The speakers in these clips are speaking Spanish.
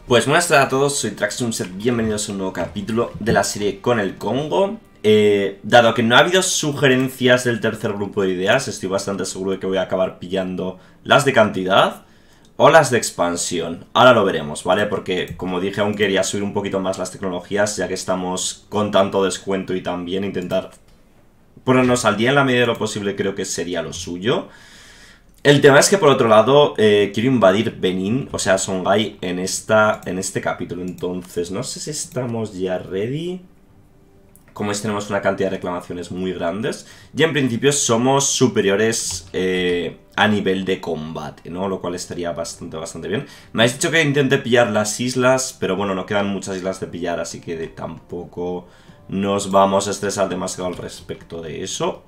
Pues buenas tardes a todos, soy Traxxunset, bienvenidos a un nuevo capítulo de la serie con el Congo. Dado que no ha habido sugerencias del tercer grupo de ideas, estoy bastante seguro de que voy a acabar pillando las de cantidad o las de expansión. Ahora lo veremos, ¿vale? Porque, como dije, aún quería subir un poquito más las tecnologías, ya que estamos con tanto descuento y también intentar ponernos al día en la medida de lo posible, creo que sería lo suyo. El tema es que, por otro lado, quiero invadir Benín, o sea, Songhai, en este capítulo. Entonces, no sé si estamos ya ready. Como es, tenemos una cantidad de reclamaciones muy grandes. Y en principio somos superiores a nivel de combate, ¿no? Lo cual estaría bastante bien. Me habéis dicho que intente pillar las islas, pero bueno, no quedan muchas islas de pillar, así que tampoco nos vamos a estresar demasiado al respecto de eso.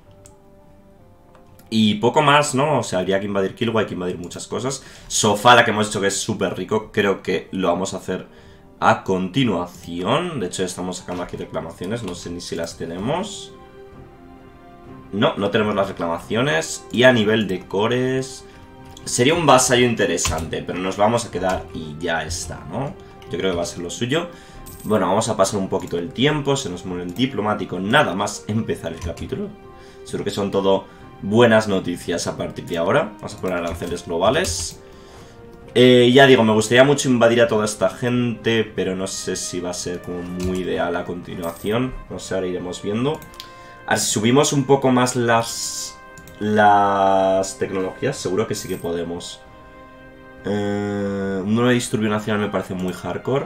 Y poco más, ¿no? O sea, habría que invadir Kilwa, hay que invadir muchas cosas. Sofala, que hemos dicho que es súper rico, creo que lo vamos a hacer a continuación. De hecho, ya estamos sacando aquí reclamaciones, no sé ni si las tenemos. No, no tenemos las reclamaciones. Y a nivel de cores, sería un vasallo interesante, pero nos vamos a quedar y ya está, ¿no? Yo creo que va a ser lo suyo. Bueno, vamos a pasar un poquito el tiempo, se nos muere el diplomático, nada más empezar el capítulo. Seguro que son todo buenas noticias a partir de ahora. Vamos a poner aranceles globales. Ya digo, me gustaría mucho invadir a toda esta gente, pero no sé si va a ser como muy ideal a continuación. No sé, ahora iremos viendo. A ver, si subimos un poco más las tecnologías, seguro que sí que podemos. Un nuevo disturbio nacional me parece muy hardcore.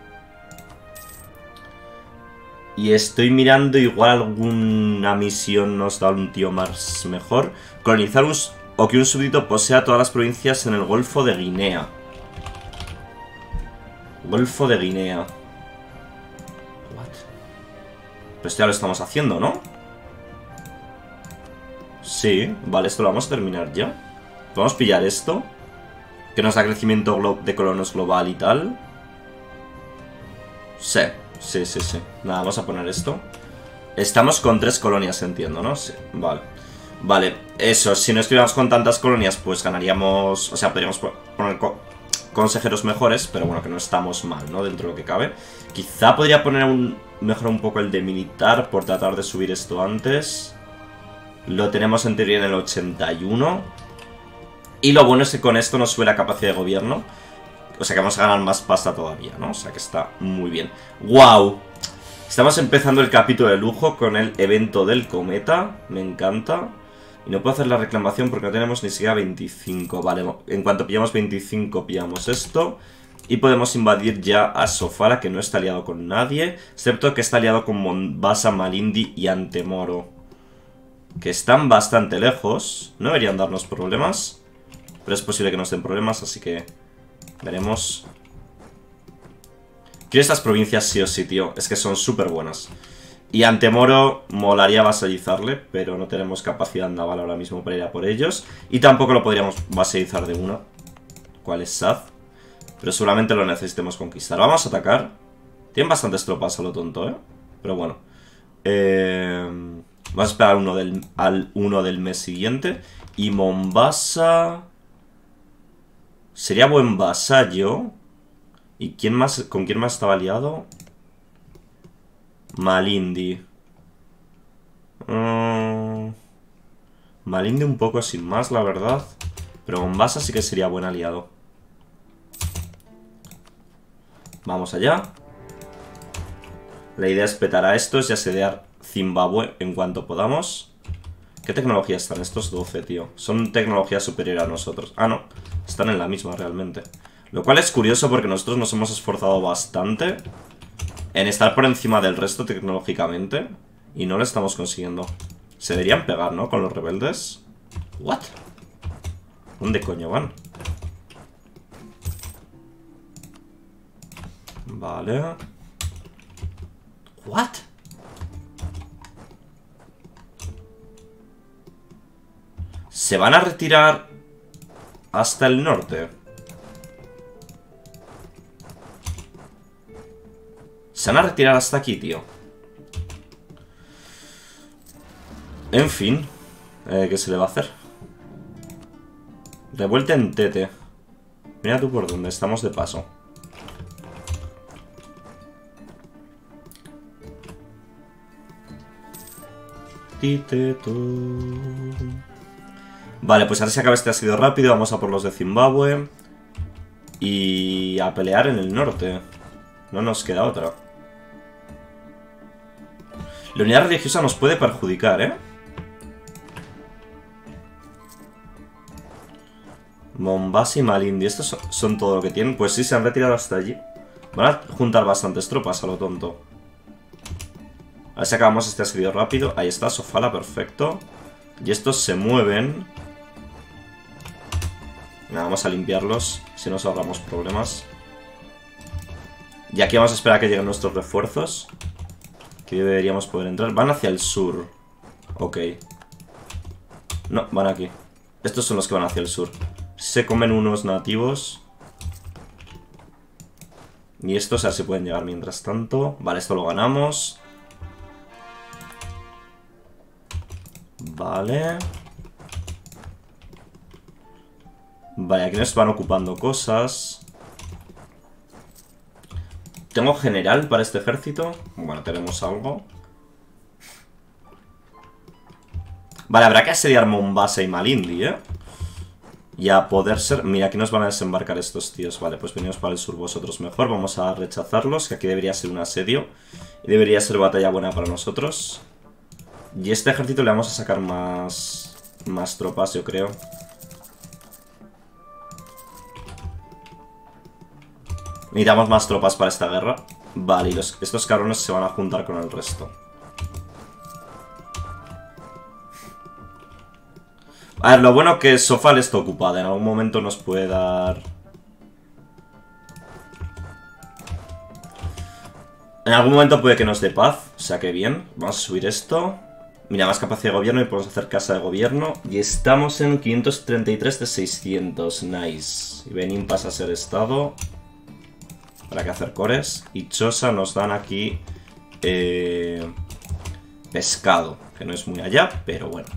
Y estoy mirando, igual alguna misión nos da un tío más mejor. Colonizar o que un súbdito posea todas las provincias en el Golfo de Guinea. Golfo de Guinea. What? Pero esto ya lo estamos haciendo, ¿no? Sí, vale, esto lo vamos a terminar ya. Vamos a pillar esto, que nos da crecimiento de colonos global y tal. Sí. Sí. Nada, vamos a poner esto. Estamos con 3 colonias, entiendo, ¿no? Sí, vale. Vale, eso, si no estuviéramos con tantas colonias, pues ganaríamos... O sea, podríamos poner consejeros mejores, pero bueno, que no estamos mal, ¿no? Dentro de lo que cabe. Quizá podría poner mejorar un poco el de militar, por tratar de subir esto antes. Lo tenemos en teoría en el 81. Y lo bueno es que con esto nos sube la capacidad de gobierno. O sea que vamos a ganar más pasta todavía, ¿no? O sea que está muy bien. ¡Wow! Estamos empezando el capítulo de lujo con el evento del cometa. Me encanta. Y no puedo hacer la reclamación porque no tenemos ni siquiera 25. Vale, en cuanto pillamos 25 pillamos esto. Y podemos invadir ya a Sofala, que no está aliado con nadie. Excepto que está aliado con Mombasa, Malindi y Antemoro, que están bastante lejos. No deberían darnos problemas, pero es posible que nos den problemas, así que... veremos. Quiero estas provincias sí o sí, tío. Es que son súper buenas. Y Antemoro molaría vasallizarle, pero no tenemos capacidad naval ahora mismo para ir a por ellos. Y tampoco lo podríamos vasallizar de una. ¿Cuál es Saz? Pero seguramente lo necesitemos conquistar. Vamos a atacar. Tienen bastantes tropas a lo tonto, ¿eh? Pero bueno. Vamos a esperar al 1 del mes siguiente. Y Mombasa... sería buen vasallo. ¿Y con quién más estaba aliado? Malindi. Malindi un poco sin más, la verdad. Pero Mombasa sí que sería buen aliado. Vamos allá. La idea es petar a estos y asediar Zimbabue en cuanto podamos. ¿Qué tecnología están estos 12, tío? Son tecnología superior a nosotros. Ah, no. Están en la misma, realmente. Lo cual es curioso porque nosotros nos hemos esforzado bastante en estar por encima del resto tecnológicamente. Y no lo estamos consiguiendo. Se deberían pegar, ¿no? Con los rebeldes. ¿What? ¿Dónde coño van? Vale. ¿What? ¿Se van a retirar hasta el norte? Se van a retirar hasta aquí, tío. En fin. ¿Qué se le va a hacer? Revuelta en Tete. Mira tú por dónde estamos de paso. Vale, pues ahora se acaba este asedio rápido. Vamos a por los de Zimbabue. Y a pelear en el norte. No nos queda otra. La unidad religiosa nos puede perjudicar, ¿eh? Mombasa y Malindi. ¿Estos son todo lo que tienen? Pues sí, se han retirado hasta allí. Van a juntar bastantes tropas a lo tonto. A ver si acabamos este asedio rápido. Ahí está, Sofala, perfecto. Y estos se mueven. Nada, vamos a limpiarlos. Si nos ahorramos problemas. Y aquí vamos a esperar a que lleguen nuestros refuerzos. Que deberíamos poder entrar. Van hacia el sur. Ok. No, van aquí. Estos son los que van hacia el sur. Se comen unos nativos. Y estos a ver si pueden llegar mientras tanto. Vale, esto lo ganamos. Vale. Vale, aquí nos van ocupando cosas. ¿Tengo general para este ejército? Bueno, tenemos algo. Vale, habrá que asediar Mombasa y Malindi, ¿eh? Y a poder ser... Mira, aquí nos van a desembarcar estos tíos. Vale, pues venimos para el sur vosotros mejor. Vamos a rechazarlos, que aquí debería ser un asedio. Y debería ser batalla buena para nosotros. Y este ejército le vamos a sacar más tropas, yo creo. Necesitamos más tropas para esta guerra. Vale, y estos cabrones se van a juntar con el resto. A ver, lo bueno que Sofala está ocupada. En algún momento nos puede dar... En algún momento puede que nos dé paz. O sea que bien. Vamos a subir esto. Mira, más capacidad de gobierno y podemos hacer casa de gobierno. Y estamos en 533 de 600. Nice. Y Benín pasa a ser estado. Para que hacer cores. Y Chosa nos dan aquí... pescado. Que no es muy allá, pero bueno.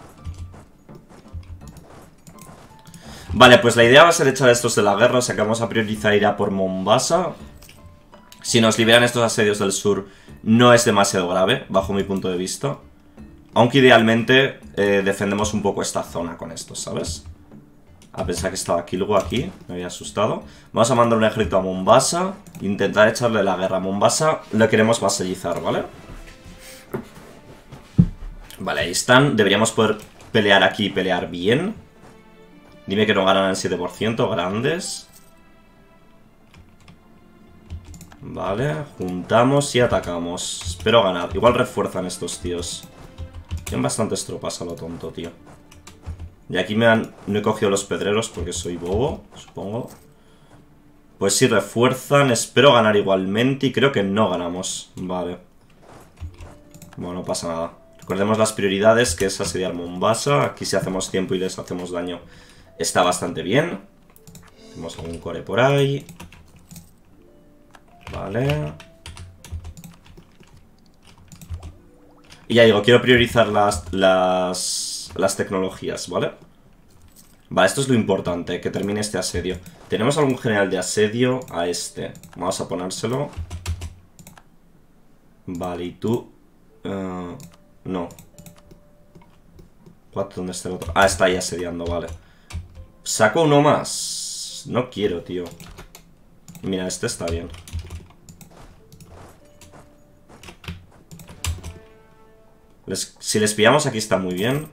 Vale, pues la idea va a ser echar a estos de la guerra. O sea que vamos a priorizar ir a por Mombasa. Si nos liberan estos asedios del sur, no es demasiado grave, bajo mi punto de vista. Aunque idealmente defendemos un poco esta zona con estos, ¿sabes? A pensar que estaba aquí, luego aquí, me había asustado. Vamos a mandar un ejército a Mombasa. Intentar echarle la guerra a Mombasa. Le queremos vasallizar, ¿vale? Vale, ahí están. Deberíamos poder pelear aquí y pelear bien. Dime que no ganan el 7%, grandes. Vale, juntamos y atacamos. Espero ganar. Igual refuerzan estos tíos. Tienen bastantes tropas a lo tonto, tío. Y aquí no he cogido los pedreros porque soy bobo, supongo. Pues sí, refuerzan. Espero ganar igualmente y creo que no ganamos. Vale. Bueno, no pasa nada. Recordemos las prioridades, que es asediar Mombasa. Aquí si hacemos tiempo y les hacemos daño está bastante bien. Hacemos algún core por ahí. Vale. Y ya digo, quiero priorizar las tecnologías, ¿vale? Vale, esto es lo importante, que termine este asedio. ¿Tenemos algún general de asedio? A este. Vamos a ponérselo. Vale, y tú... no. ¿Dónde está el otro? Ah, está ahí asediando, vale. Saco uno más. No quiero, tío. Mira, este está bien. Si les pillamos aquí está muy bien.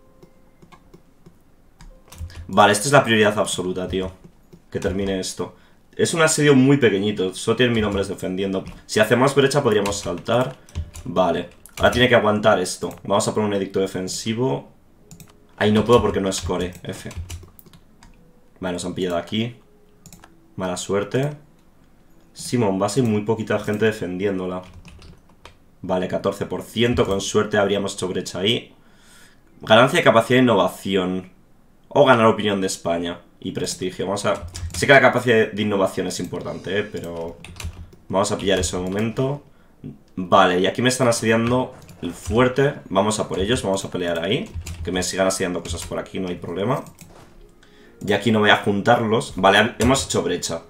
Vale, esta es la prioridad absoluta, tío. Que termine esto. Es un asedio muy pequeñito. Solo tiene mi nombre defendiendo. Si hacemos brecha podríamos saltar. Vale. Ahora tiene que aguantar esto. Vamos a poner un edicto defensivo. Ahí no puedo porque no es core. F. Vale, nos han pillado aquí. Mala suerte. Simón, va a ser muy poquita gente defendiéndola. Vale, 14%. Con suerte habríamos hecho brecha ahí. Ganancia de capacidad de innovación. O ganar opinión de España. Y prestigio. Vamos a... Sé que la capacidad de innovación es importante, pero... Vamos a pillar eso de momento. Vale, y aquí me están asediando el fuerte. Vamos a por ellos, vamos a pelear ahí. Que me sigan asediando cosas por aquí, no hay problema. Y aquí no voy a juntarlos. Vale, hemos hecho brecha.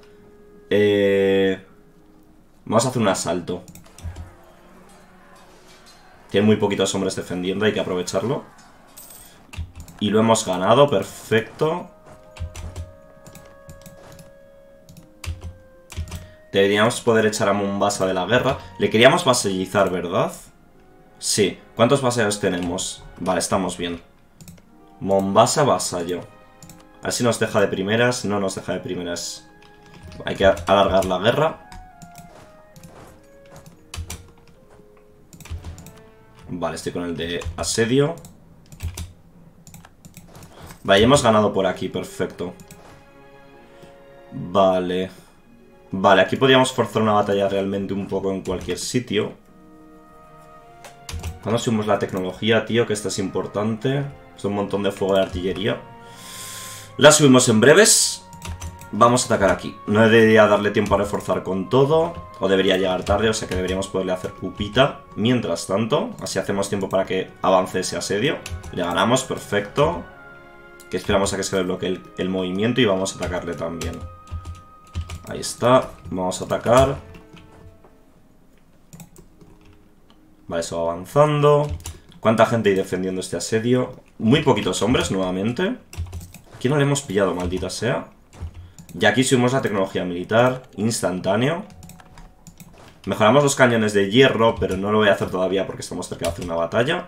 Vamos a hacer un asalto. Tiene muy poquitos hombres defendiendo, hay que aprovecharlo. Y lo hemos ganado, perfecto. Deberíamos poder echar a Mombasa de la guerra. Le queríamos vasallizar, ¿verdad? Sí. ¿Cuántos vasallos tenemos? Vale, estamos bien. Mombasa, vasallo. A ver si nos deja de primeras. No nos deja de primeras. Hay que alargar la guerra. Vale, estoy con el de asedio. Vale, ya hemos ganado por aquí, perfecto. Vale. Vale, aquí podríamos forzar una batalla realmente un poco en cualquier sitio. ¿Cuándo subimos la tecnología, tío? Que esta es importante. Es un montón de fuego de artillería. La subimos en breves. Vamos a atacar aquí. No debería darle tiempo a reforzar con todo. O debería llegar tarde, o sea que deberíamos poderle hacer pupita. Mientras tanto, así hacemos tiempo para que avance ese asedio. Le ganamos, perfecto. Que esperamos a que se desbloquee el movimiento y vamos a atacarle también. Ahí está. Vamos a atacar. Vale, eso va avanzando. ¿Cuánta gente hay defendiendo este asedio? Muy poquitos hombres, nuevamente. Aquí no le hemos pillado, maldita sea. Y aquí subimos la tecnología militar. Instantáneo. Mejoramos los cañones de hierro, pero no lo voy a hacer todavía porque estamos cerca de hacer una batalla.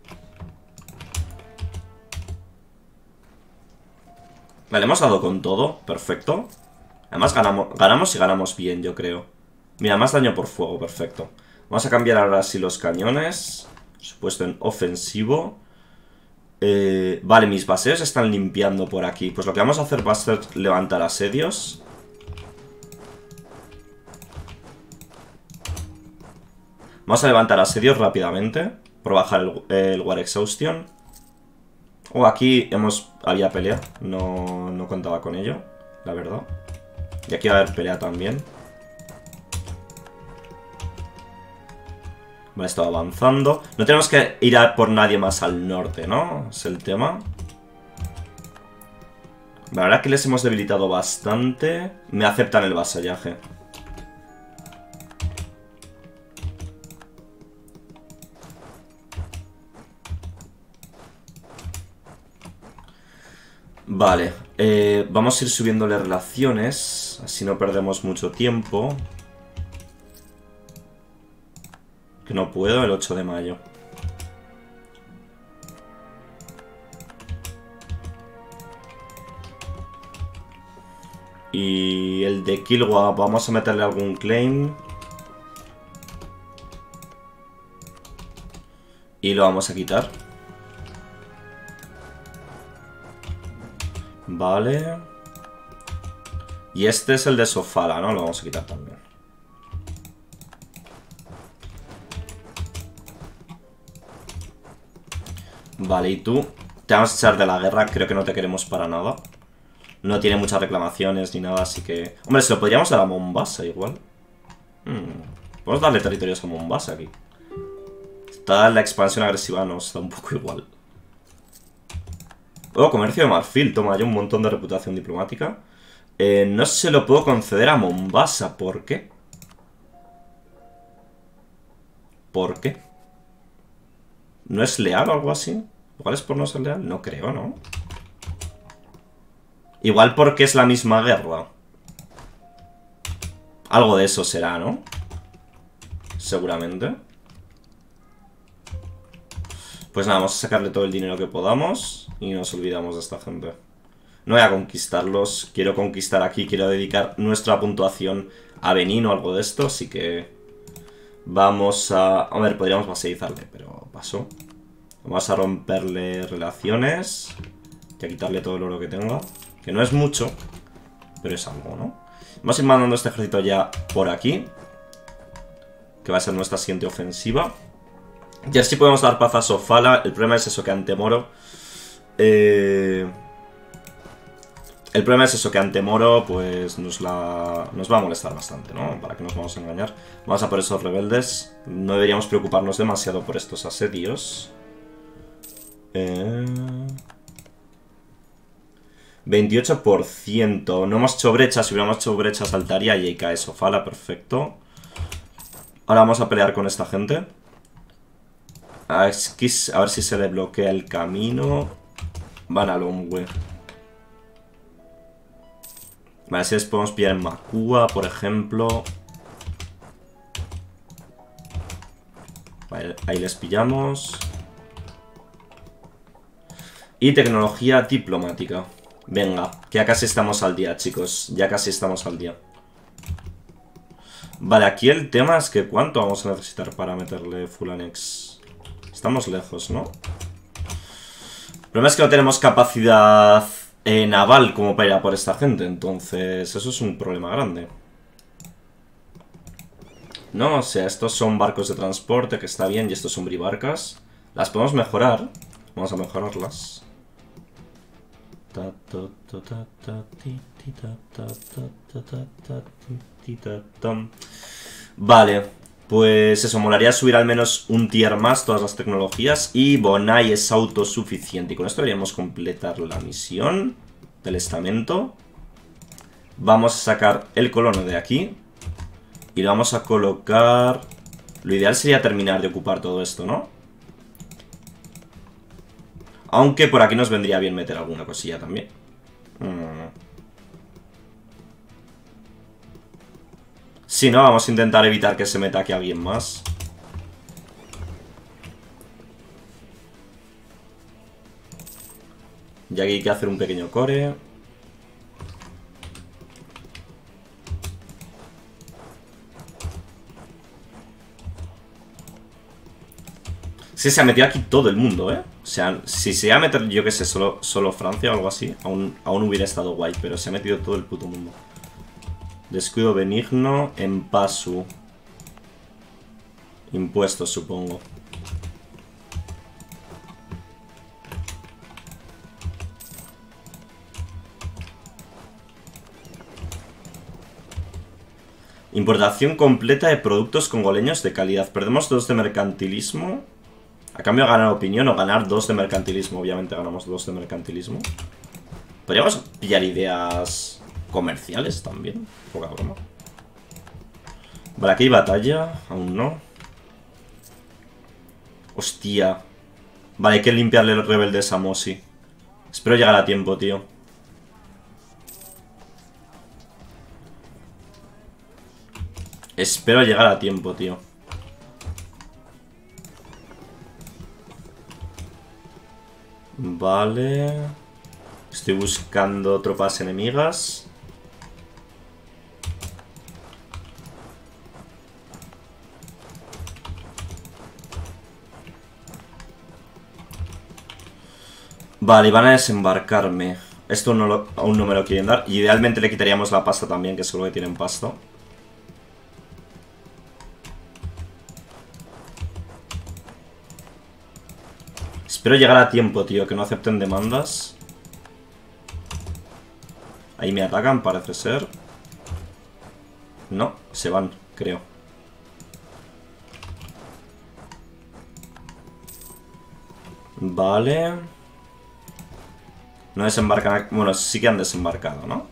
Vale, hemos dado con todo. Perfecto. Además ganamos y ganamos bien, yo creo. Mira, más daño por fuego, perfecto. Vamos a cambiar ahora sí los cañones. Por supuesto en ofensivo. Vale, mis baseos están limpiando por aquí. Pues lo que vamos a hacer va a ser levantar asedios. Vamos a levantar asedios rápidamente. Por bajar el War Exhaustion. Aquí había pelea. No contaba con ello, la verdad. Y aquí va a haber pelea también. Vale, esto va avanzando. No tenemos que ir a por nadie más al norte, ¿no? Es el tema. La verdad que les hemos debilitado bastante. Me aceptan el vasallaje. Vale, vamos a ir subiéndole relaciones, así no perdemos mucho tiempo. Que no puedo, el 8 de mayo. Y el de Kilwa, vamos a meterle algún claim. Y lo vamos a quitar. Vale. Y este es el de Sofala, ¿no? Lo vamos a quitar también. Vale, y tú te vamos a echar de la guerra. Creo que no te queremos para nada. No tiene muchas reclamaciones ni nada, así que... Hombre, se lo podríamos dar a Mombasa igual. Podemos darle territorios a Mombasa aquí. Está la expansión agresiva, nos da un poco igual. Comercio de marfil. Toma, hay un montón de reputación diplomática. No se lo puedo conceder a Mombasa. ¿Por qué? ¿Por qué? ¿No es leal o algo así? ¿Igual es por no ser leal? No creo, ¿no? Igual porque es la misma guerra. Algo de eso será, ¿no? Seguramente. Pues nada, vamos a sacarle todo el dinero que podamos. Y nos olvidamos de esta gente. No voy a conquistarlos. Quiero conquistar aquí. Quiero dedicar nuestra puntuación a Benín o algo de esto. Así que... Vamos a... A ver, podríamos vasallarle, pero pasó. Vamos a romperle relaciones. Y a quitarle todo el oro que tenga. Que no es mucho, pero es algo, ¿no? Vamos a ir mandando este ejército ya por aquí. Que va a ser nuestra siguiente ofensiva. Y así podemos dar paz a Sofala. El problema es eso, que Antemoro... El problema es eso, que Antemoro pues nos va a molestar bastante, ¿no? Para que nos vamos a engañar. Vamos a por esos rebeldes. No deberíamos preocuparnos demasiado por estos asedios. 28%. No hemos hecho brechas. Si hubiéramos hecho brechas saltaría y ahí cae Sofala. Perfecto. Ahora vamos a pelear con esta gente. A ver si se le bloquea el camino. Van a Lomwe. Vale, si les podemos pillar en Makua, por ejemplo. Vale, ahí les pillamos. Y tecnología diplomática. Venga, que ya casi estamos al día, chicos. Ya casi estamos al día. Vale, aquí el tema es que ¿cuánto vamos a necesitar para meterle full annex? Estamos lejos, ¿no? El problema es que no tenemos capacidad naval como para ir a por esta gente. Entonces, eso es un problema grande. No, o sea, estos son barcos de transporte, que está bien, y estos son bribarcas. Las podemos mejorar. Vamos a mejorarlas. Vale, pues eso, molaría subir al menos un tier más todas las tecnologías. Y Bonai es autosuficiente. Y con esto deberíamos completar la misión del estamento. Vamos a sacar el colono de aquí. Y lo vamos a colocar... Lo ideal sería terminar de ocupar todo esto, ¿no? Aunque por aquí nos vendría bien meter alguna cosilla también. Si no, vamos a intentar evitar que se meta aquí alguien más. Y aquí hay que hacer un pequeño core. Sí, se ha metido aquí todo el mundo, ¿eh? O sea, si se iba a meter, yo que sé, solo Francia o algo así, aún hubiera estado guay, pero se ha metido todo el puto mundo. Descuido benigno, en pasu. Impuestos, supongo. Importación completa de productos congoleños de calidad. Perdemos 2 de mercantilismo. A cambio de ganar opinión o ganar 2 de mercantilismo. Obviamente ganamos 2 de mercantilismo. Podríamos pillar ideas comerciales también. Poca broma. Vale, aquí hay batalla. Aún no. Hostia. Vale, hay que limpiarle los rebeldes a Mosi. Espero llegar a tiempo, tío. Espero llegar a tiempo, tío. Vale. Estoy buscando tropas enemigas. Vale, van a desembarcarme. Esto aún no me lo quieren dar. Y idealmente le quitaríamos la pasta también, que seguro que tienen pasta. Espero llegar a tiempo, tío, que no acepten demandas. Ahí me atacan, parece ser. No, se van, creo. Vale. No desembarcan... Bueno, sí que han desembarcado, ¿no?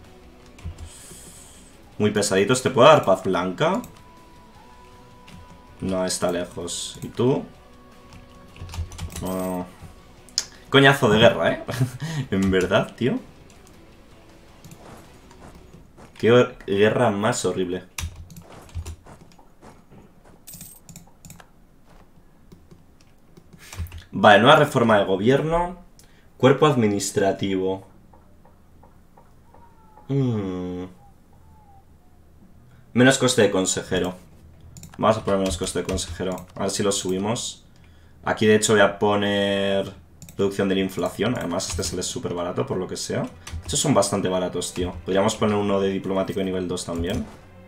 Muy pesaditos. ¿Te puedo dar paz blanca? No, está lejos. ¿Y tú? No. Coñazo de guerra, ¿eh? En verdad, tío. Qué guerra más horrible. Vale, nueva reforma de gobierno. Cuerpo administrativo. Menos coste de consejero. Vamos a poner menos coste de consejero. A ver si lo subimos. Aquí de hecho voy a poner reducción de la inflación. Además este sale súper barato por lo que sea. Estos son bastante baratos, tío. Podríamos poner uno de diplomático de nivel 2 también.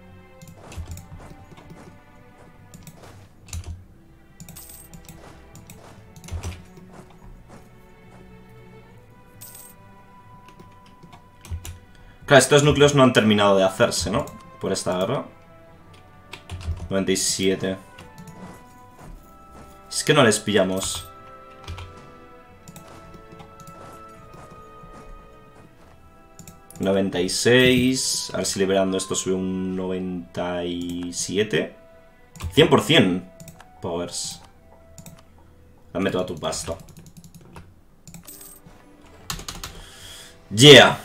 Claro, estos núcleos no han terminado de hacerse, ¿no? Por esta guerra. 97. Es que no les pillamos. $96. A ver si liberando esto sube un 97. 100% powers. Dame toda tu pasta. Yeah.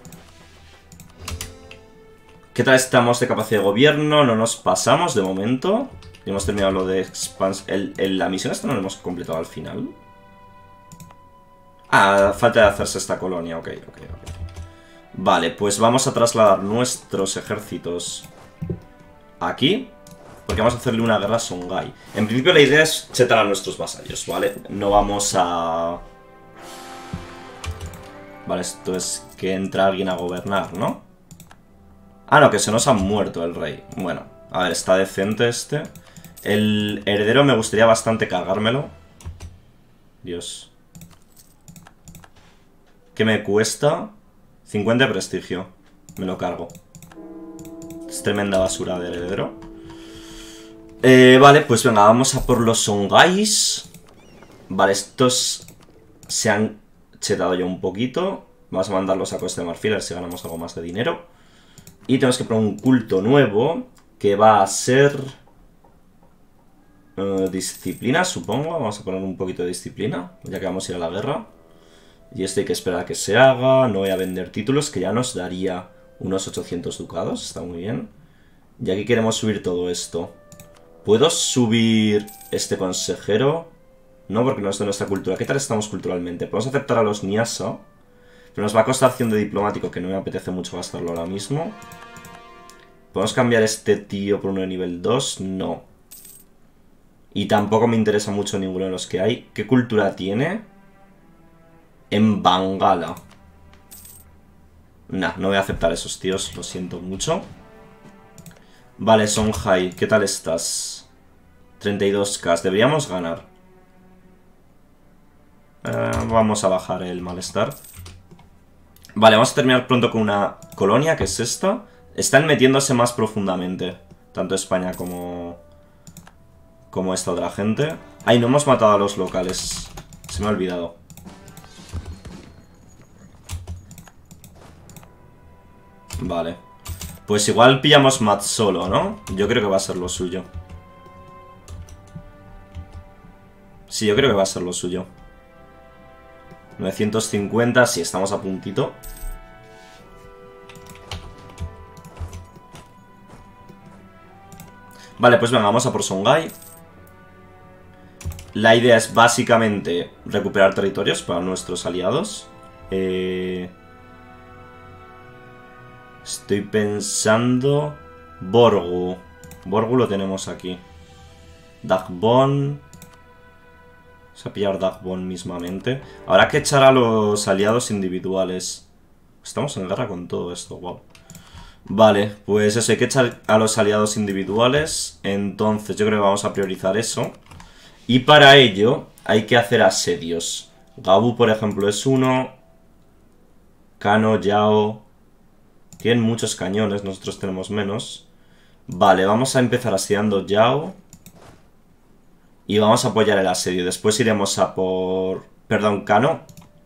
¿Qué tal estamos de capacidad de gobierno? No nos pasamos de momento. Y hemos terminado lo de expansión. La misión esta no la hemos completado al final. Ah, falta de hacerse esta colonia. Ok. Vale, pues vamos a trasladar nuestros ejércitos aquí. Porque vamos a hacerle una guerra a Songhai. En principio la idea es chetar a nuestros vasallos, ¿vale? No vamos a... Vale, esto es que entra alguien a gobernar, ¿no? Ah, no, que se nos ha muerto el rey. Bueno, a ver, está decente este. El heredero me gustaría bastante cargármelo. Dios. ¿Qué me cuesta? 50 de prestigio. Me lo cargo. Es tremenda basura de heredero. Vale, pues venga, vamos a por los Songhais. Vale, estos se han chetado ya un poquito. Vamos a mandarlos a Costa de Marfil a ver si ganamos algo más de dinero. Y tenemos que poner un culto nuevo que va a ser... disciplina, supongo. Vamos a poner un poquito de disciplina, ya que vamos a ir a la guerra. Y este hay que esperar a que se haga. No voy a vender títulos, que ya nos daría unos 800 ducados. Está muy bien. Y aquí queremos subir todo esto. ¿Puedo subir este consejero? No, porque no es de nuestra cultura. ¿Qué tal estamos culturalmente? Podemos aceptar a los Nyasa, pero nos va a costar 100 de diplomático, que no me apetece mucho gastarlo ahora mismo. ¿Podemos cambiar este tío por uno de nivel 2? No. Y tampoco me interesa mucho ninguno de los que hay. ¿Qué cultura tiene? En Bangala. Nah, no voy a aceptar esos tíos, lo siento mucho. Vale, Songhai, ¿qué tal estás? 32k, deberíamos ganar. Vamos a bajar el malestar. Vale, vamos a terminar pronto con una colonia, que es esta. Están metiéndose más profundamente, tanto España como esta otra gente. Ay, no hemos matado a los locales. Se me ha olvidado. Vale. Pues igual pillamos Matsolo, ¿no? Yo creo que va a ser lo suyo. Sí, yo creo que va a ser lo suyo. 950, sí, estamos a puntito. Vale, pues venga, vamos a por Songhai. La idea es básicamente recuperar territorios para nuestros aliados. Estoy pensando... Borgu. Borgu lo tenemos aquí. Dagbon. Vamos a pillar Dagbon mismamente. Habrá que echar a los aliados individuales. Estamos en guerra con todo esto, wow. Vale, pues eso, hay que echar a los aliados individuales. Entonces yo creo que vamos a priorizar eso. Y para ello hay que hacer asedios. Gabu, por ejemplo, es uno. Kano, Yao. Tienen muchos cañones, nosotros tenemos menos. Vale, vamos a empezar asediando Yao. Y vamos a apoyar el asedio. Después iremos a por... Perdón, Kano.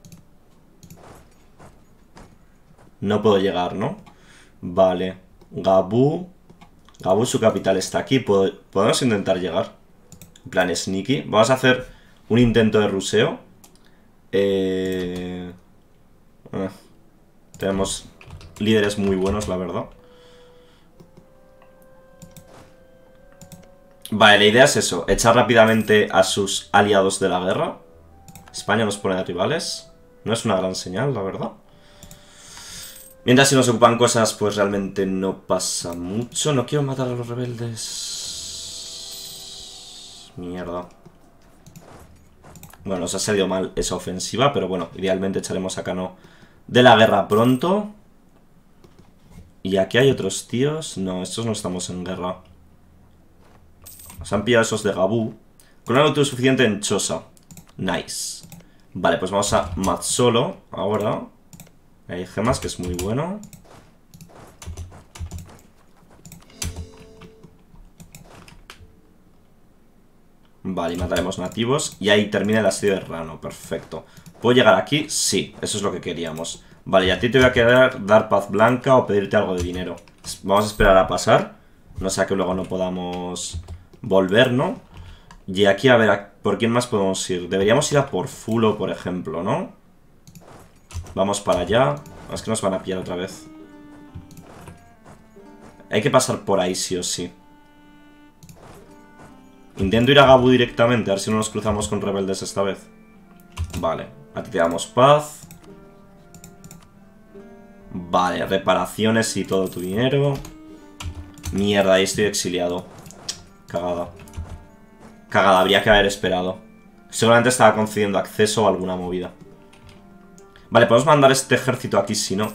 No puedo llegar, ¿no? Vale. Gabu. Gabu, su capital está aquí. Podemos intentar llegar. En plan sneaky. Vamos a hacer un intento de ruseo. Tenemos líderes muy buenos, la verdad. Vale, la idea es eso. Echar rápidamente a sus aliados de la guerra. España nos pone de rivales. No es una gran señal, la verdad. Mientras si nos ocupan cosas, pues realmente no pasa mucho. No quiero matar a los rebeldes. Mierda. Bueno, nos ha salido mal esa ofensiva, pero bueno, idealmente echaremos a Kano de la guerra pronto. Y aquí hay otros tíos. No, estos no estamos en guerra. Nos han pillado esos de Gabu. Con un auto suficiente en Chosa. Nice. Vale, pues vamos a Matsolo ahora. Hay gemas, que es muy bueno. Vale, y mataremos nativos. Y ahí termina el asedio de Rano. Perfecto. ¿Puedo llegar aquí? Sí, eso es lo que queríamos. Vale, y a ti te voy a querer dar paz blanca o pedirte algo de dinero. Vamos a esperar a pasar. No sea que luego no podamos volver, ¿no? Y aquí, a ver, ¿Por quién más podemos ir? Deberíamos ir a por Fulo, por ejemplo, ¿no? Vamos para allá. Es que nos van a pillar otra vez. Hay que pasar por ahí sí o sí. Intento ir a Gabu directamente, a ver si no nos cruzamos con rebeldes esta vez. Vale, a ti te damos paz. Vale, reparaciones y todo tu dinero. Mierda, ahí estoy exiliado. Cagada. Cagada, habría que haber esperado. Seguramente estaba concediendo acceso a alguna movida. Vale, podemos mandar este ejército aquí si no.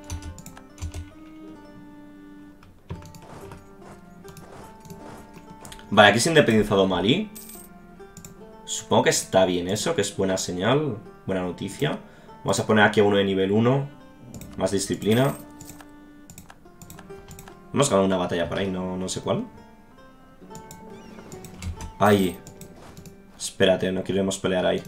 Vale, aquí se ha independizado Malí. Supongo que está bien eso, que es buena señal. Buena noticia. Vamos a poner aquí a uno de nivel 1. Más disciplina. Hemos ganado una batalla por ahí, no sé cuál. Ay. Espérate, no queremos pelear ahí.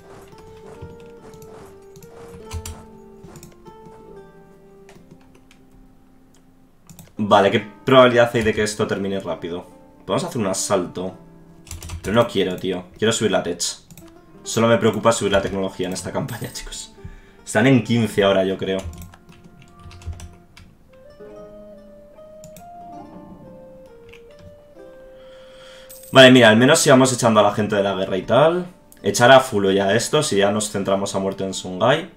Vale, ¿qué probabilidad hay de que esto termine rápido? Podemos hacer un asalto. Pero no quiero, tío. Quiero subir la tech. Solo me preocupa subir la tecnología en esta campaña, chicos. Están en 15 ahora, yo creo. Vale, mira, al menos si vamos echando a la gente de la guerra y tal. Echar a Fulo ya a estos y ya nos centramos a muerte en Songhai.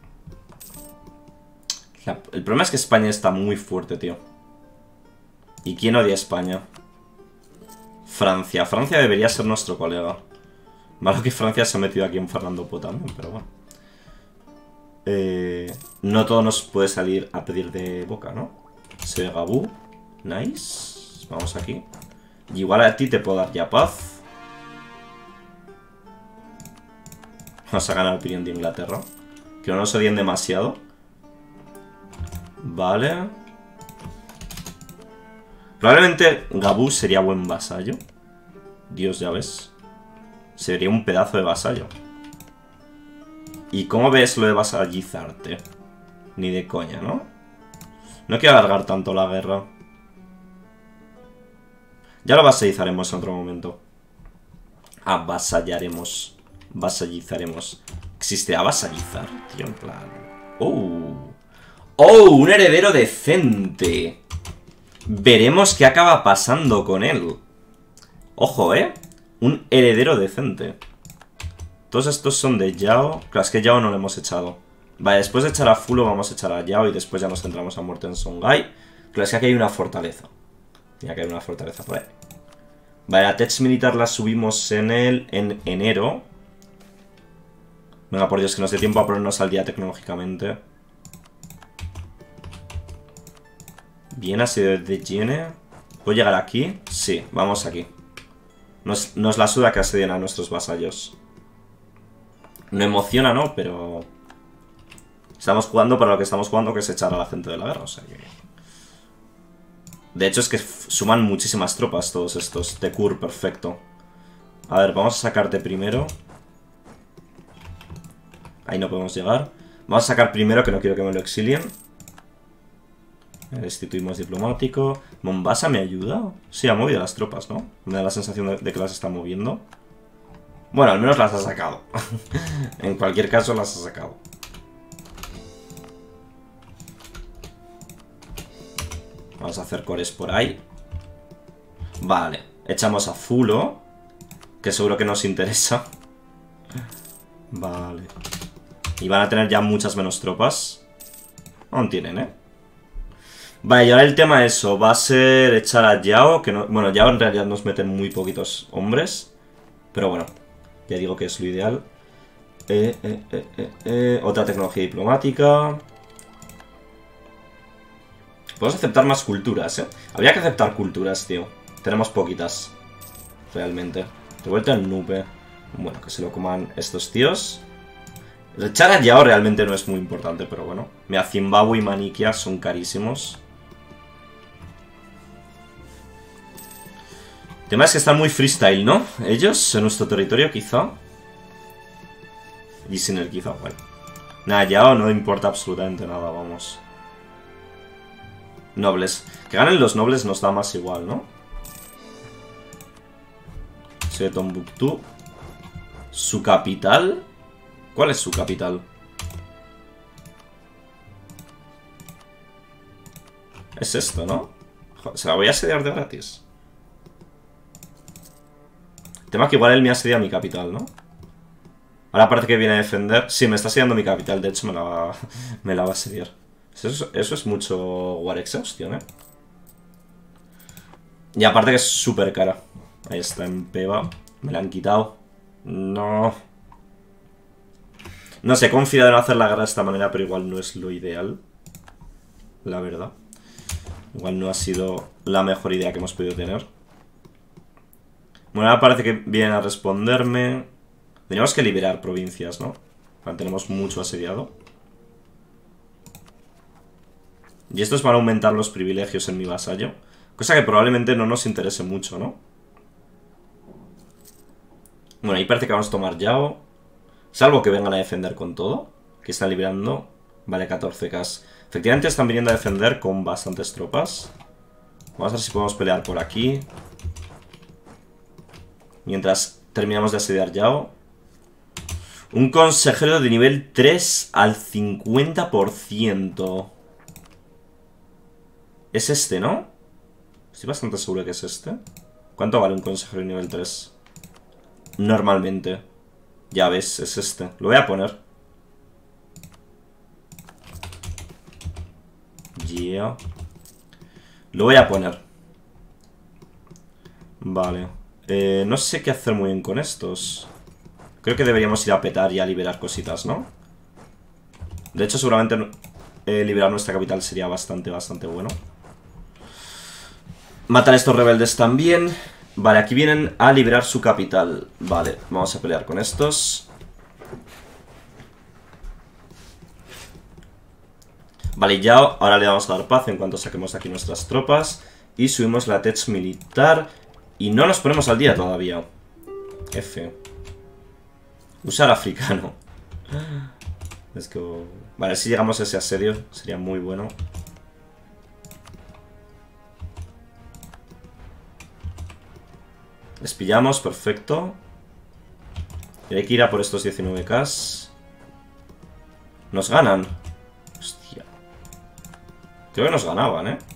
El problema es que España está muy fuerte, tío. ¿Y quién odia a España? Francia. Francia debería ser nuestro colega. Malo que Francia se ha metido aquí en Fernando Po también, pero bueno. No todo nos puede salir a pedir de boca, ¿no? Se Gabú. Nice. Vamos aquí. Y igual a ti te puedo dar ya paz. Vamos a ganar opinión de Inglaterra. Que no nos odien demasiado. Vale. Probablemente Gabú sería buen vasallo. Dios, ya ves. Sería un pedazo de vasallo. ¿Y cómo ves lo de vasallizarte? Ni de coña, ¿no? No quiero alargar tanto la guerra. Ya lo vasallizaremos en otro momento. Avasallaremos. Vasallizaremos. ¿Existe avasallizar? Tío, en plan... ¡Oh! ¡Oh! Un heredero decente. Veremos qué acaba pasando con él. Ojo, ¿eh? Un heredero decente. Todos estos son de Yao. Claro, es que Yao no lo hemos echado. Vale, después de echar a Fulo vamos a echar a Yao y después ya nos centramos a muerte en Songhai. Claro, es que aquí hay una fortaleza. Tiene que haber una fortaleza por ahí. Vale, la tech militar la subimos en enero. Venga, por Dios, que nos dé tiempo a ponernos al día tecnológicamente. Bien, asedio de Yene. ¿Puedo llegar aquí? Sí, vamos aquí. Nos la suda que asedien a nuestros vasallos. No emociona, ¿no? Pero... estamos jugando para lo que estamos jugando, que es echar a la gente de la guerra, o sea que... De hecho es que suman muchísimas tropas todos estos. Tekur, perfecto. A ver, vamos a sacarte primero. Ahí no podemos llegar. Vamos a sacar primero, que no quiero que me lo exilien. Restituimos diplomático. ¿Mombasa me ayuda? Sí, ha movido las tropas, ¿no? Me da la sensación de que las está moviendo. Bueno, al menos las ha sacado. En cualquier caso las ha sacado. Vamos a hacer cores por ahí. Vale, echamos a Fulo, que seguro que nos interesa. Vale. Y van a tener ya muchas menos tropas. Aún tienen, ¿eh? Vale, y ahora el tema de eso va a ser echar a Yao, que no... Bueno, Yao en realidad nos meten muy poquitos hombres. Pero bueno, ya digo que es lo ideal. Otra tecnología diplomática. Podemos aceptar más culturas, ¿eh? Habría que aceptar culturas, tío. Tenemos poquitas. Realmente. Revuelta en Nupe. Bueno, que se lo coman estos tíos. Echar a Yao realmente no es muy importante, pero bueno. Mira, Zimbabue y Manikia son carísimos. El tema es que están muy freestyle, ¿no? Ellos, en nuestro territorio, quizá. Y sin el quizá, bueno. Nada, Yao no importa absolutamente nada, vamos. Nobles. Que ganen los nobles nos da más igual, ¿no? Soy de Tombuctú. ¿Su capital? ¿Cuál es su capital? Es esto, ¿no? Joder, se la voy a asediar de gratis. El tema es que igual él me asedia mi capital, ¿no? Ahora parece que viene a defender. Sí, me está asediando mi capital. De hecho, me la va a asediar. Eso es mucho War Exhaustion, ¿eh? Y aparte que es súper cara. Ahí está, en Peva. Me la han quitado. No. No sé, he confiado en hacer la guerra de esta manera, pero igual no es lo ideal. La verdad. Igual no ha sido la mejor idea que hemos podido tener. Bueno, ahora parece que vienen a responderme. Teníamos que liberar provincias, ¿no? Tenemos mucho asediado. Y estos van a aumentar los privilegios en mi vasallo. Cosa que probablemente no nos interese mucho, ¿no? Bueno, ahí parece que vamos a tomar Yao. Salvo que vengan a defender con todo. Que están liberando. Vale, 14k. Efectivamente están viniendo a defender con bastantes tropas. Vamos a ver si podemos pelear por aquí. Mientras terminamos de asediar Yao. Un consejero de nivel 3 al 50%. Es este, ¿no? Estoy bastante seguro que es este. ¿Cuánto vale un consejero de nivel 3? Normalmente. Ya ves, es este. Lo voy a poner. Yeah. Lo voy a poner. Vale. No sé qué hacer muy bien con estos. Creo que deberíamos ir a petar y a liberar cositas, ¿no? De hecho, seguramente liberar nuestra capital sería bastante bueno. Matar a estos rebeldes también. Vale, aquí vienen a liberar su capital. Vale, vamos a pelear con estos. Vale, ya ahora le vamos a dar paz en cuanto saquemos aquí nuestras tropas. Y subimos la tech militar. Y no nos ponemos al día todavía. F. Usar africano. Let's go. Vale, si llegamos a ese asedio sería muy bueno. Les pillamos, perfecto. Y hay que ir a por estos 19k. Nos ganan. Hostia. Creo que nos ganaban, ¿eh?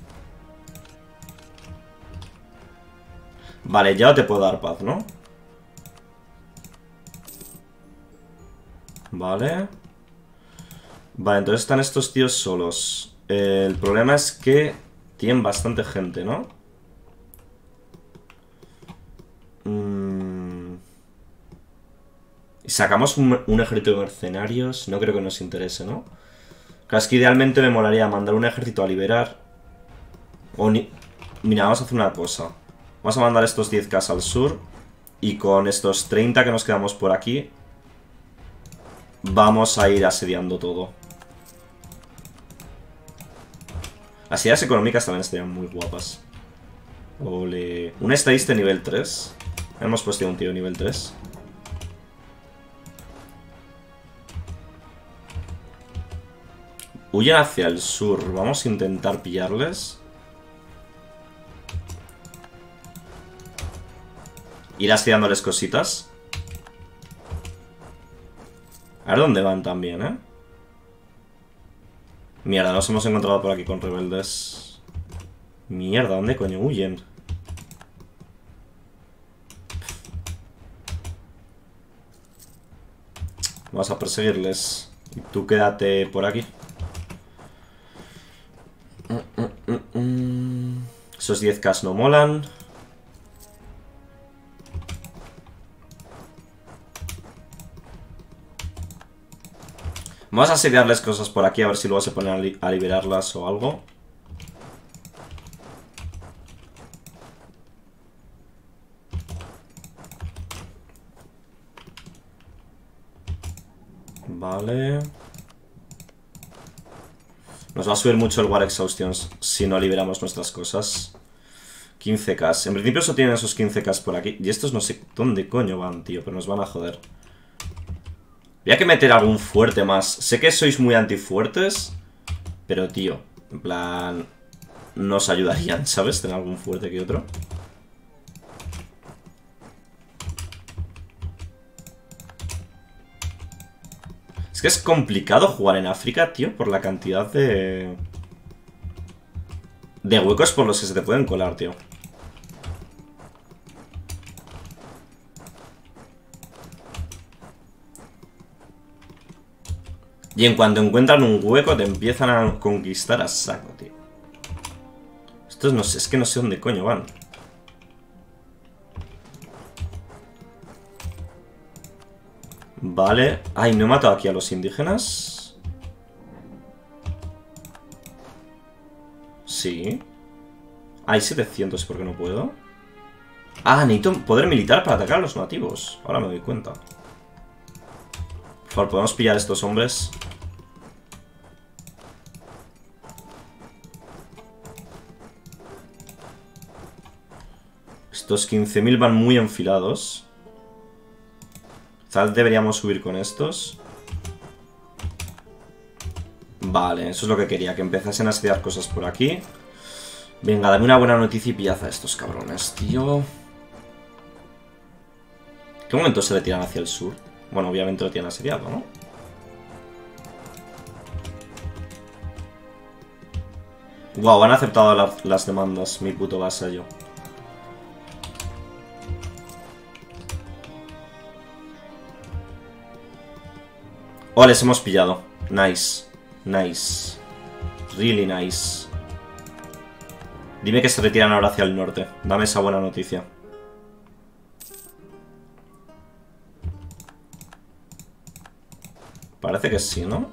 Vale, ya te puedo dar paz, ¿no? Vale. Vale, entonces están estos tíos solos. El problema es que tienen bastante gente, ¿no? Y sacamos un ejército de mercenarios. No creo que nos interese, ¿no? Claro, es que idealmente me molaría mandar un ejército a liberar. Mira, vamos a hacer una cosa. Vamos a mandar estos 10k al sur. Y con estos 30 que nos quedamos por aquí, vamos a ir asediando todo. Las ideas económicas también estarían muy guapas. Ole. Un estadista nivel 3. Hemos puesto un tío nivel 3. Huyen hacia el sur. Vamos a intentar pillarles. Ir asediándoles cositas. A ver dónde van también, ¿eh? Mierda, nos hemos encontrado por aquí con rebeldes. Mierda, ¿dónde coño huyen? Vamos a perseguirles. Y tú quédate por aquí. Esos 10k no molan. Vamos a asediarles cosas por aquí, a ver si luego se ponen a liberarlas o algo. Vale. Nos va a subir mucho el War Exhaustion si no liberamos nuestras cosas. 15k. En principio eso tienen esos 15k por aquí. Y estos no sé dónde coño van, tío, pero nos van a joder. Habría que meter algún fuerte más. Sé que sois muy antifuertes, pero tío, en plan, nos ayudarían, ¿sabes? Tener algún fuerte que otro. Es que es complicado jugar en África, tío, por la cantidad de huecos por los que se te pueden colar, tío. Y en cuanto encuentran un hueco te empiezan a conquistar a saco, tío. Estos no sé, es que no sé dónde coño van. Vale. Ay, ¿no he matado aquí a los indígenas? Sí. Hay 700, ¿por qué no puedo? Ah, necesito poder militar para atacar a los nativos. Ahora me doy cuenta. Por favor, ¿podemos pillar a estos hombres? Estos 15.000 van muy enfilados. Quizás deberíamos subir con estos. Vale, eso es lo que quería, que empezasen a asediar cosas por aquí. Venga, dame una buena noticia y pillaza a estos cabrones, tío. ¿En qué momento se le tiran hacia el sur? Bueno, obviamente lo tienen asediado, ¿no? Wow, han aceptado las demandas, mi puto vasallo. Oh, les hemos pillado. Nice. Nice. Really nice. Dime que se retiran ahora hacia el norte. Dame esa buena noticia. Parece que sí, ¿no?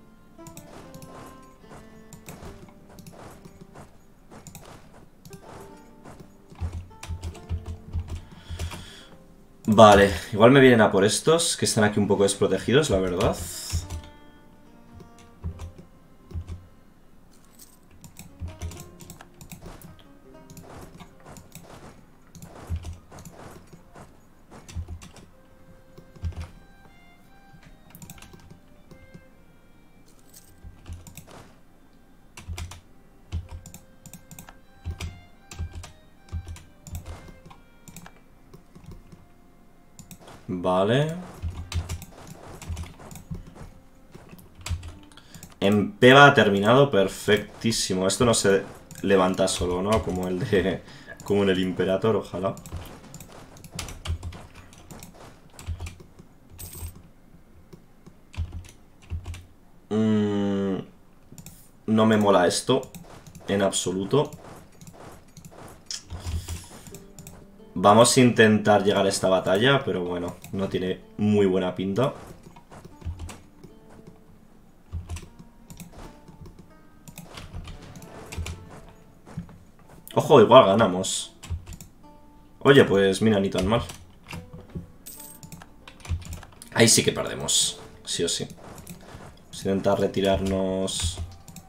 Vale, igual me vienen a por estos, que están aquí un poco desprotegidos, la verdad. Vale. En Peba ha terminado perfectísimo. Esto no se levanta solo, ¿no? Como el de... Como en el Imperator, ojalá. No me mola esto. En absoluto. Vamos a intentar llegar a esta batalla, pero bueno, no tiene muy buena pinta. Ojo, igual ganamos. Oye, pues mira, ni tan mal. Ahí sí que perdemos, sí o sí. Vamos a intentar retirarnos.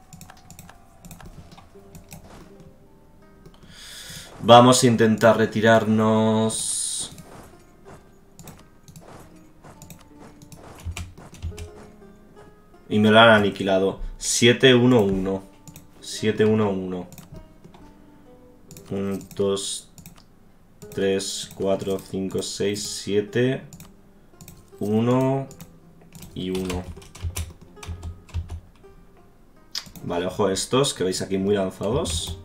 Vamos a intentar retirarnos. Y me lo han aniquilado. 7-1-1. 7-1-1. 1, 2, 3, 4, 5, 6, 7. 1 y 1. Vale, ojo estos, que veis aquí muy lanzados.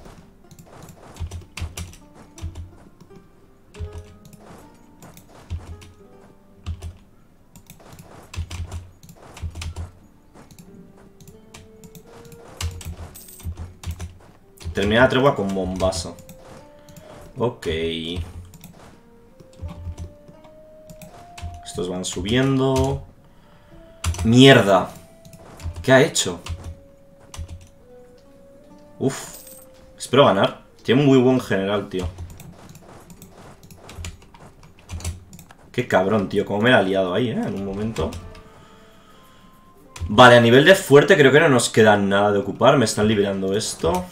Termina la tregua con Mombasa. Ok. Estos van subiendo. ¡Mierda! ¿Qué ha hecho? Uf. Espero ganar. Tiene un muy buen general, tío. Qué cabrón, tío. Cómo me la ha liado ahí, en un momento. Vale, a nivel de fuerte creo que no nos queda nada de ocupar. Me están liberando esto.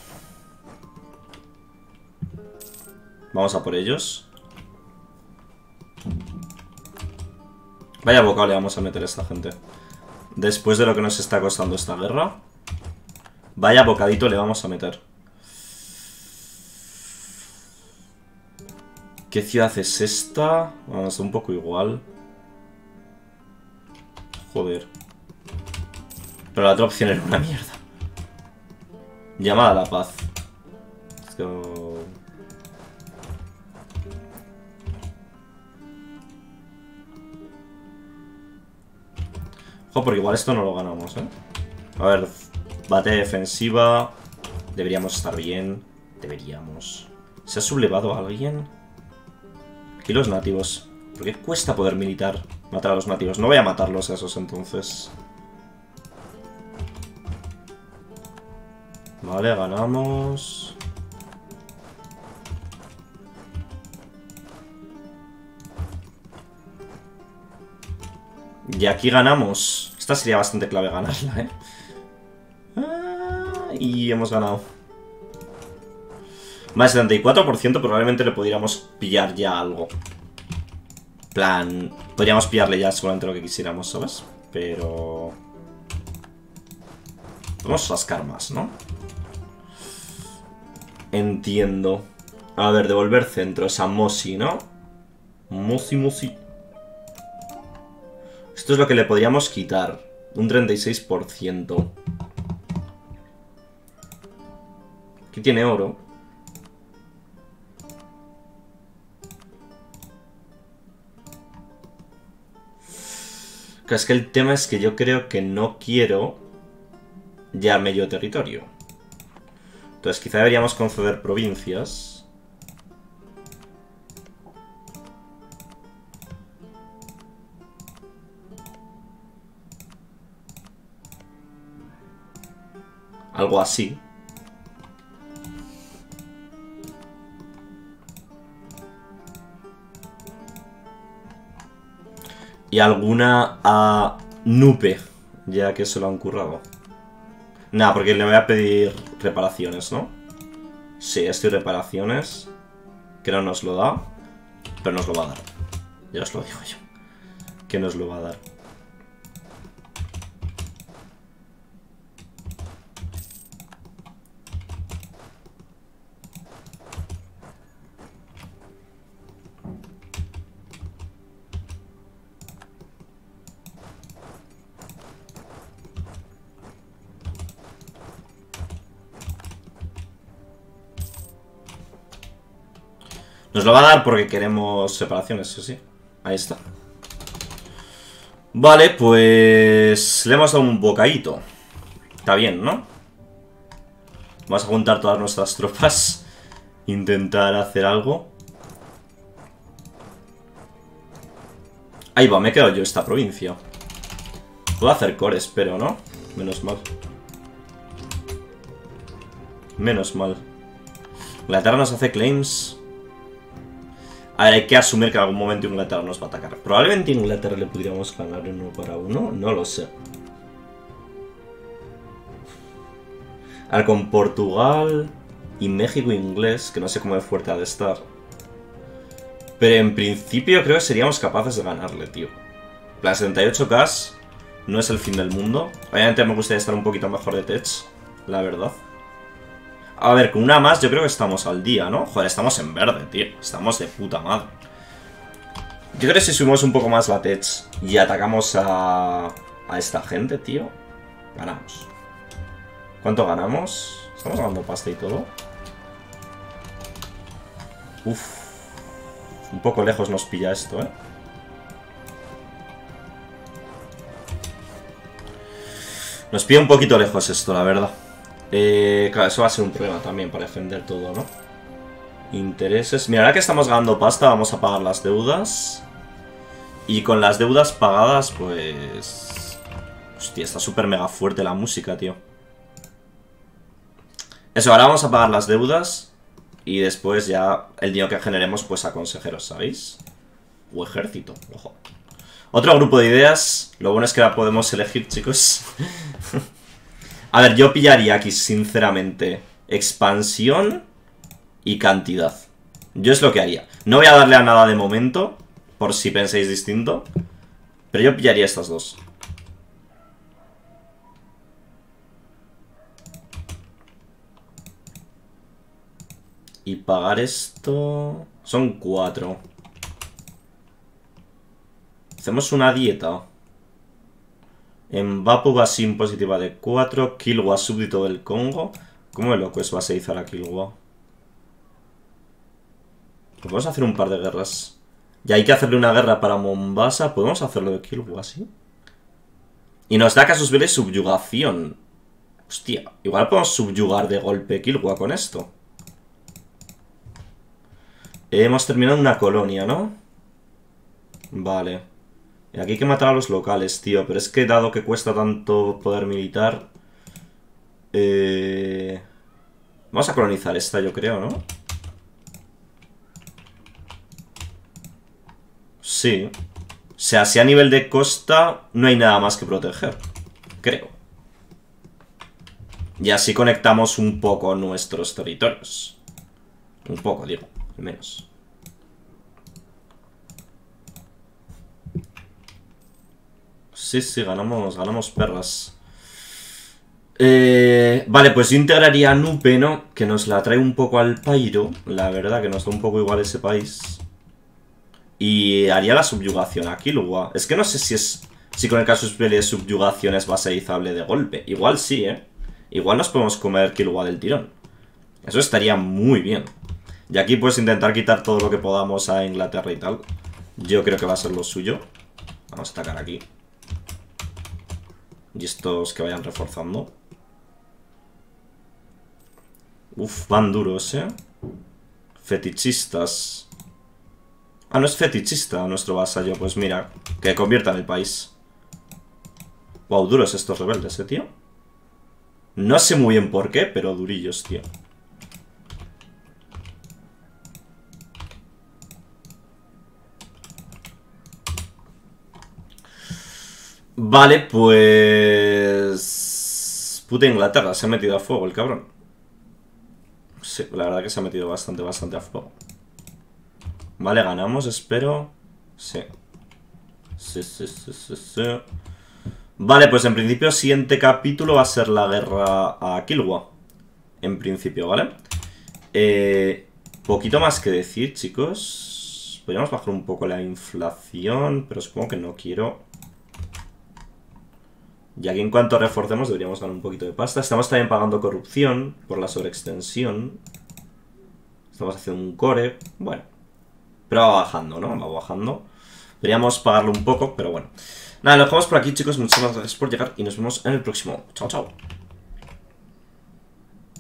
Vamos a por ellos. Vaya bocado le vamos a meter a esta gente. Después de lo que nos está costando esta guerra. Vaya bocadito le vamos a meter. ¿Qué ciudad es esta? Bueno, está un poco igual. Joder. Pero la otra opción era una mierda. Llamada a la paz. Let's go. Ojo, porque igual esto no lo ganamos, ¿eh? A ver, bate defensiva. Deberíamos estar bien. Deberíamos. ¿Se ha sublevado a alguien? Aquí los nativos. ¿Por qué cuesta poder militar? Matar a los nativos. No voy a matarlos a esos entonces. Vale, ganamos. Y aquí ganamos. Esta sería bastante clave ganarla, ¿eh? Y hemos ganado. Más de 74%, probablemente le pudiéramos pillar ya algo. Plan, podríamos pillarle ya seguramente lo que quisiéramos, ¿sabes? Pero... podemos rascar más, ¿no? Entiendo. A ver, devolver centros a Mosi, ¿no? Mosi. Esto es lo que le podríamos quitar. Un 36%. Aquí tiene oro. Es que el tema es que yo creo que no quiero ya medio territorio. Entonces quizá deberíamos conceder provincias. Algo así. Y alguna a Nupe, ya que se lo han currado. Nada, porque le voy a pedir reparaciones, ¿no? Sí, estoy reparaciones. Que no nos lo da, pero nos lo va a dar. Ya os lo digo yo. Que nos lo va a dar. Nos lo va a dar porque queremos separaciones, sí. Ahí está. Vale, pues... le hemos dado un bocadito. Está bien, ¿no? Vamos a juntar todas nuestras tropas. Intentar hacer algo. Ahí va, me he quedado yo esta provincia. Puedo hacer cores, pero no. Menos mal. Menos mal. Inglaterra nos hace claims. A ver, hay que asumir que en algún momento Inglaterra nos va a atacar. Probablemente Inglaterra le pudiéramos ganar 1-1. No lo sé. A ver, con Portugal y México inglés, que no sé cómo de fuerte ha de estar. Pero en principio creo que seríamos capaces de ganarle, tío. La 78k no es el fin del mundo. Obviamente me gustaría estar un poquito mejor de tech, la verdad. A ver, con una más yo creo que estamos al día, ¿no? Joder, estamos en verde, tío. Estamos de puta madre. Yo creo que si subimos un poco más la tech y atacamos a esta gente, tío, ganamos. ¿Cuánto ganamos? Estamos ganando pasta y todo. Uf. Un poco lejos nos pilla esto, ¿eh? Nos pilla un poquito lejos esto, la verdad. Claro, eso va a ser un problema también para defender todo, ¿no? Intereses. Mira, ahora que estamos ganando pasta, vamos a pagar las deudas. Y con las deudas pagadas, pues... hostia, está súper mega fuerte la música, tío. Eso, ahora vamos a pagar las deudas. Y después ya el dinero que generemos, pues a consejeros, ¿sabéis? O ejército, ojo. Otro grupo de ideas. Lo bueno es que la podemos elegir, chicos. A ver, yo pillaría aquí, sinceramente, expansión y cantidad. Yo es lo que haría. No voy a darle a nada de momento, por si pensáis distinto. Pero yo pillaría estas dos. Y pagar esto... son 4. Hacemos una dieta. Mbapu Basim positiva de 4. Kilwa súbdito del Congo. ¿Cómo de loco es vaseizar a Kilwa? Podemos hacer un par de guerras. Y hay que hacerle una guerra para Mombasa. ¿Podemos hacerlo de Kilwa así? Y nos da casus belli subyugación. Hostia, igual podemos subyugar de golpe Kilwa con esto. Hemos terminado una colonia, ¿no? Vale. Y aquí hay que matar a los locales, tío. Pero es que dado que cuesta tanto poder militar... Vamos a colonizar esta, yo creo, ¿no? Sí. O sea, si a nivel de costa no hay nada más que proteger. Creo. Y así conectamos un poco nuestros territorios. Un poco, digo, al menos. Sí, sí, ganamos perras. Vale, pues yo integraría a Nupe, ¿no? Que nos la trae un poco al pairo. La verdad, que nos da un poco igual ese país. Y haría la subyugación a Kilwa. Es que no sé si con el casus belli de subyugación es vasalizable de golpe. Igual sí, ¿eh? Igual nos podemos comer Kilwa del tirón. Eso estaría muy bien. Y aquí puedes intentar quitar todo lo que podamos a Inglaterra y tal. Yo creo que va a ser lo suyo. Vamos a atacar aquí. Y estos que vayan reforzando. Uf, van duros, ¿eh? Fetichistas. Ah, no es fetichista nuestro vasallo. Pues mira, que conviertan el país. Wow, duros estos rebeldes, tío. No sé muy bien por qué, pero durillos, tío. Vale, pues... Puta Inglaterra, se ha metido a fuego el cabrón. Sí, la verdad que se ha metido bastante a fuego. Vale, ganamos, espero. Sí. Sí. Vale, pues en principio siguiente capítulo va a ser la guerra a Kilwa. En principio, ¿vale? Poquito más que decir, chicos. Podríamos bajar un poco la inflación, pero supongo que no quiero. Y aquí en cuanto reforcemos deberíamos ganar un poquito de pasta. Estamos también pagando corrupción por la sobreextensión. Estamos haciendo un core. Bueno. Pero va bajando, ¿no? Va bajando. Deberíamos pagarlo un poco, pero bueno. Nada, lo dejamos por aquí, chicos. Muchísimas gracias por llegar y nos vemos en el próximo. Chao, chao.